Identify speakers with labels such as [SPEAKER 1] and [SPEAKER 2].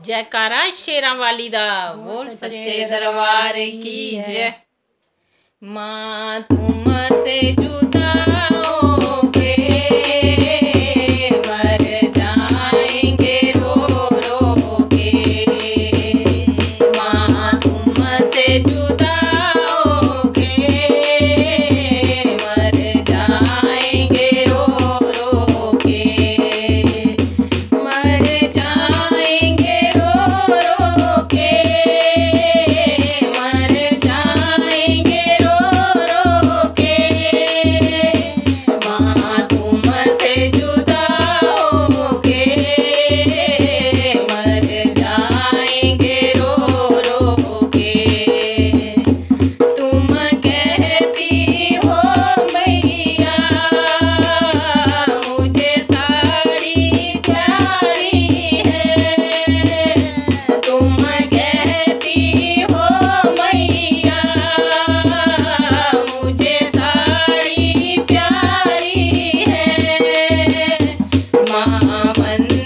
[SPEAKER 1] जयकारा शेरां वाली दा, बोल सच्चे दरबार की जय। माँ तुम से जुदा होके मर जाएंगे रो रो के। माँ तुम से जुदा होके मर जाएंगे रो रो के। मर जाएंगे रो रो के। मर जाएंगे रो रो के। माँ तुम से जुदा होके मर जाएंगे रो रो के। तुम कहती हो मैया मुझे साड़ी प्यारी है। तुम कहती हो मैया मुझे साड़ी प्यारी है। माँ